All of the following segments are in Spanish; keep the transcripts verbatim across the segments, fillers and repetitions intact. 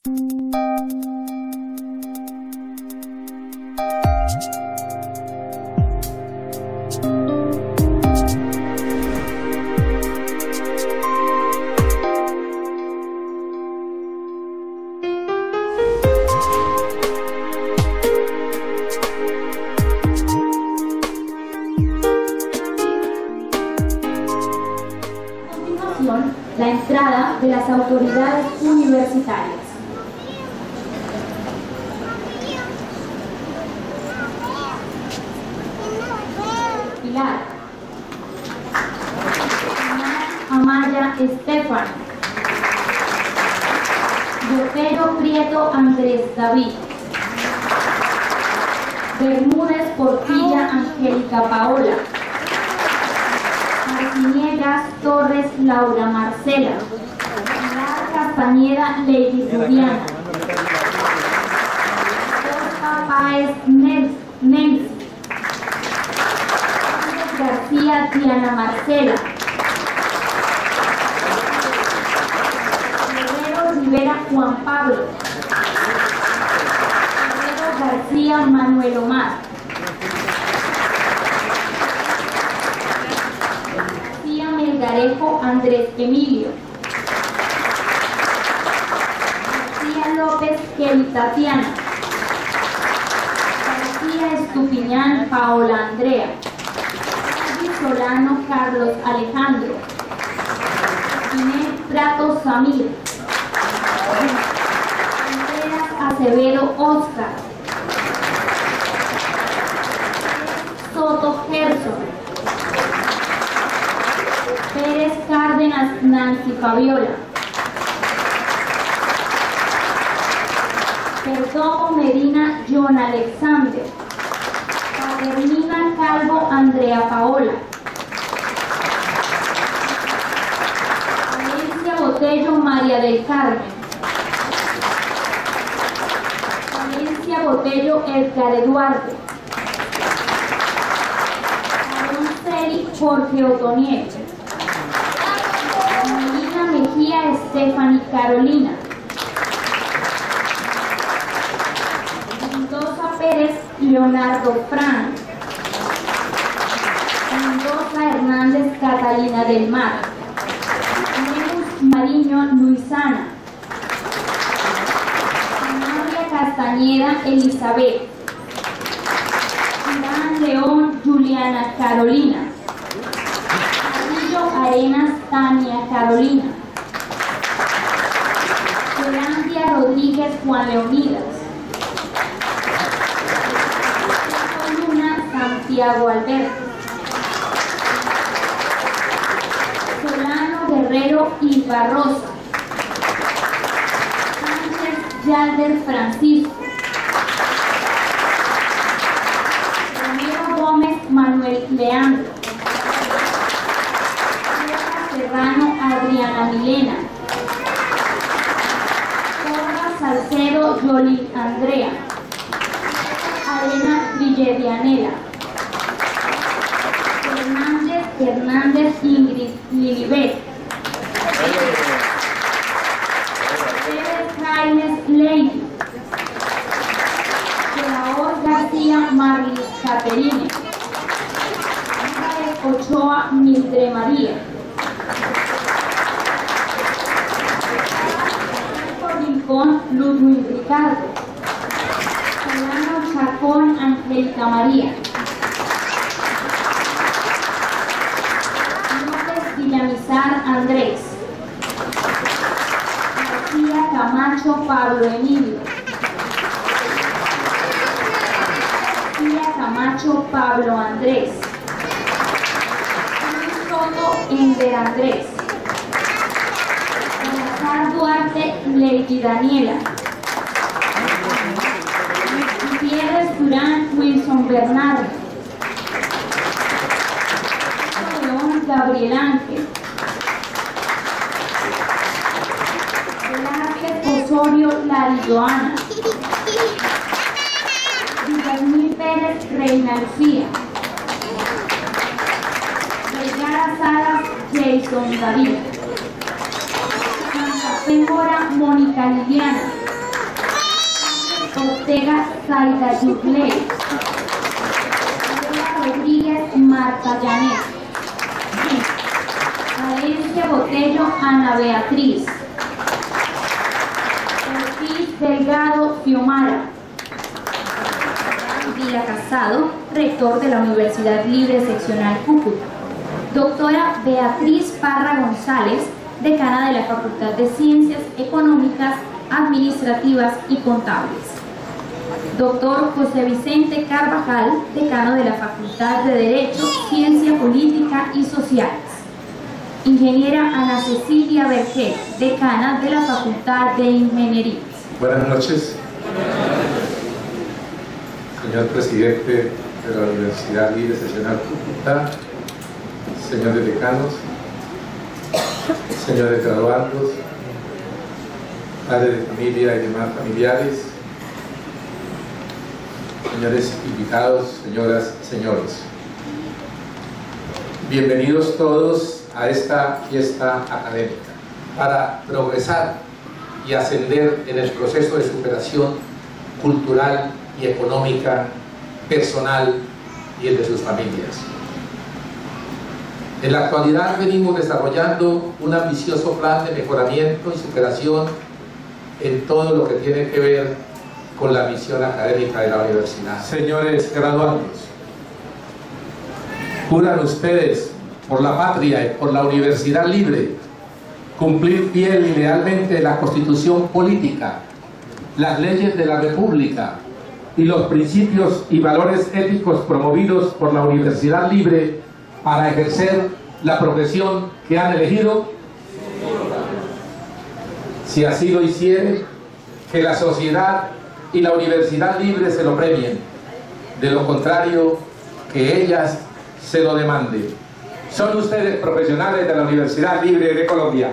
La entrada de las autoridades universitarias. Pilar. Amaya Estefan. Botero Prieto Andrés David. Bermúdez Portilla Angélica Paola. Martiniegas Torres Laura Marcela. Pilar Castañeda Lady Juliana. Costa Páez Nancy. García Diana Marcela. Guerrero Rivera Juan Pablo. Guerrero García Manuel Omar. Melgarejo Andrés Emilio. García López Kelly Tatiana. García Estupiñán Paola Andrea. Solano Carlos Alejandro. Inés Prato Samir. Andreas Acevedo Oscar. Soto Gerson. Pérez Cárdenas Nancy Fabiola. Perdomo Medina John Alexander. Paternina Calvo Andrea Paola. Valencia Botello María del Carmen. Valencia Botello Edgar Eduardo. Aronceli Jorge Otoniel. Melina Mejía Stephanie Carolina. Mendoza Pérez Leonardo Fran. Mendoza Hernández Catalina del Mar. Neus Mariño Luisana. María Castañeda Elizabeth. Iván León Juliana Carolina. Arenas Tania Carolina. Yolandia Rodríguez Juan Leonidas. Luna Santiago Alberto. Solano Guerrero Ilva Rosa. Sánchez Yalder Francisco. Romero Gómez Manuel Leandro. Serrano Adriana Milena. Porra Salcedo Yoli Andrea. Arena Villedianela. Hernández Hernández Ingrid Lilibet. Pérez Jaimes Lady. Laor García Marlis Caterine. Ochoa Mildre María. Rincón Ludwig Ricardo. Solano Chacón Angélica María. López Villamizar Andrés. García Camacho Pablo Emilio. García Camacho Pablo Andrés. Soto Ender Andrés. Duarte Lady Daniela. Gutiérrez Durán Wilson Bernardo. León Gabriel Ángel. Velázquez Osorio Lari Joana. Villamil Pérez Reina Lucía. Vergara Salas Jason David. Mora Mónica Liliana. Ortega Zaida Yugley. Rodríguez Marta Janet. Valencia Botello Ana Beatriz. Ortiz Delgado Fiomara. Vila Casado, rector de la Universidad Libre Seccional Cúcuta. Doctora Beatriz Parra González, decana de la Facultad de Ciencias Económicas, Administrativas y Contables. Doctor José Vicente Carvajal, decano de la Facultad de Derecho, Ciencia Política y Sociales. Ingeniera Ana Cecilia Berger, decana de la Facultad de Ingeniería. Buenas noches. Señor presidente de la Universidad Libre Seccional Cúcuta, señores decanos, señores graduandos, padres de familia y demás familiares, señores invitados, señoras, señores. Bienvenidos todos a esta fiesta académica para progresar y ascender en el proceso de superación cultural y económica, personal y el de sus familias. En la actualidad venimos desarrollando un ambicioso plan de mejoramiento y superación en todo lo que tiene que ver con la misión académica de la universidad. Señores graduandos, juran ustedes por la patria y por la Universidad Libre cumplir fiel y lealmente la Constitución política, las leyes de la República y los principios y valores éticos promovidos por la Universidad Libre para ejercer la profesión que han elegido. Si así lo hiciere, que la sociedad y la Universidad Libre se lo premien. De lo contrario, que ellas se lo demanden. Son ustedes profesionales de la Universidad Libre de Colombia.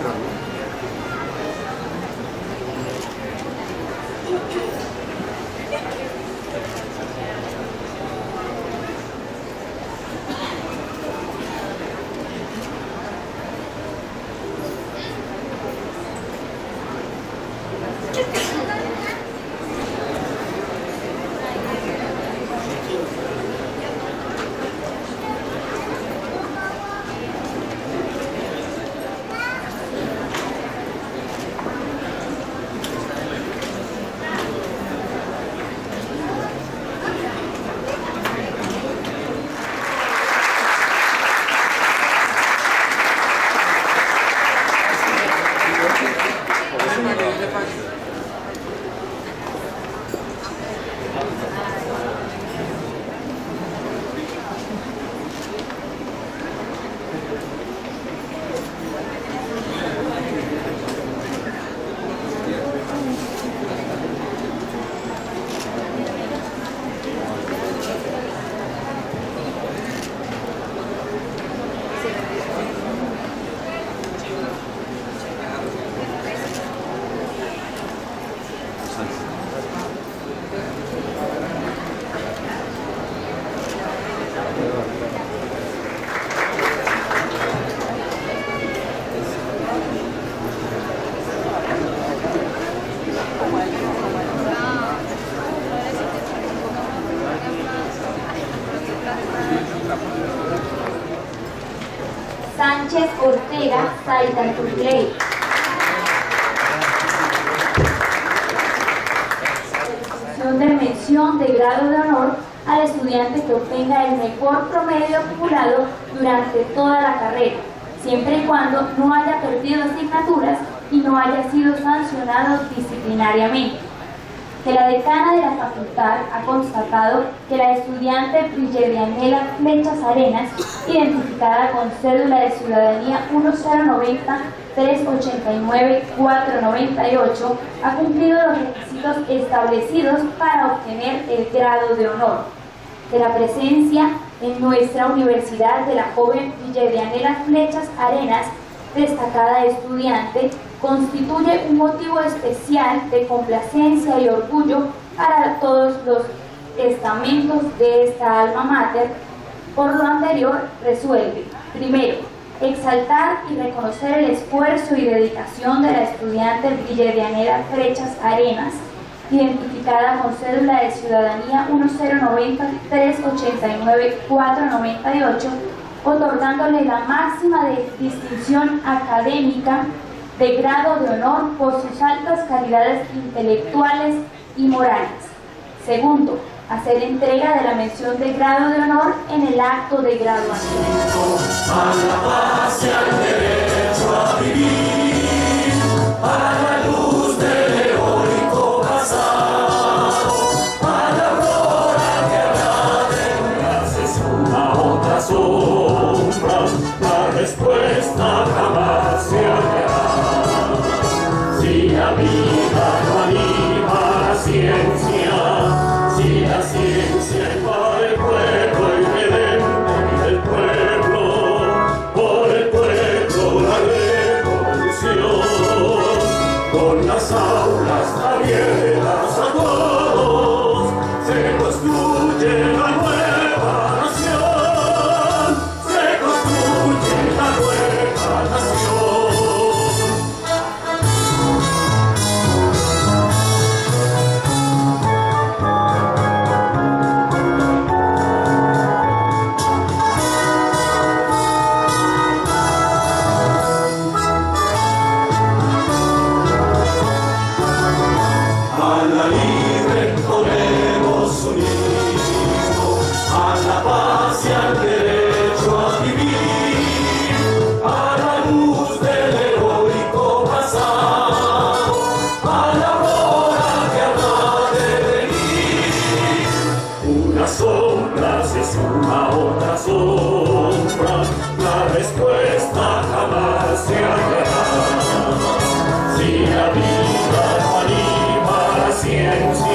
Sánchez Ortega Saitantutley. De mención de grado de honor al estudiante que obtenga el mejor promedio acumulado durante toda la carrera, siempre y cuando no haya perdido asignaturas y no haya sido sancionado disciplinariamente. Que la decana de la facultad ha constatado que la estudiante Villedianela Flechas Arenas, identificada con cédula de ciudadanía uno cero nueve cero, tres ocho nueve, cuatro nueve ocho, ha cumplido los requisitos establecidos para obtener el grado de honor. Que la presencia en nuestra universidad de la joven Villedianela Flechas Arenas, destacada estudiante, constituye un motivo especial de complacencia y orgullo para todos los estamentos de esta alma mater. Por lo anterior, resuelve: primero, exaltar y reconocer el esfuerzo y dedicación de la estudiante Villedianela Flechas Arenas, identificada con cédula de ciudadanía uno cero nueve cero, tres ocho nueve, cuatro nueve ocho, otorgándole la máxima de distinción académica de grado de honor por sus altas calidades intelectuales y morales. Segundo, hacer entrega de la mención de grado de honor en el acto de graduación. A la paz y al derecho a vivir, a la luz del heroico pasado, a la aurora que habrá de darse una otra sombra, la respuesta jamás se hallará. Si la vida no anima la ciencia, si la ciencia va del pueblo irredento y del pueblo, por el pueblo la revolución, con las aulas abiertas a todos, se construye la nueva nación, se construye la nueva nación. Sombra se suma a otra sombra, la respuesta jamás se hallará. Si la vida no anima la ciencia,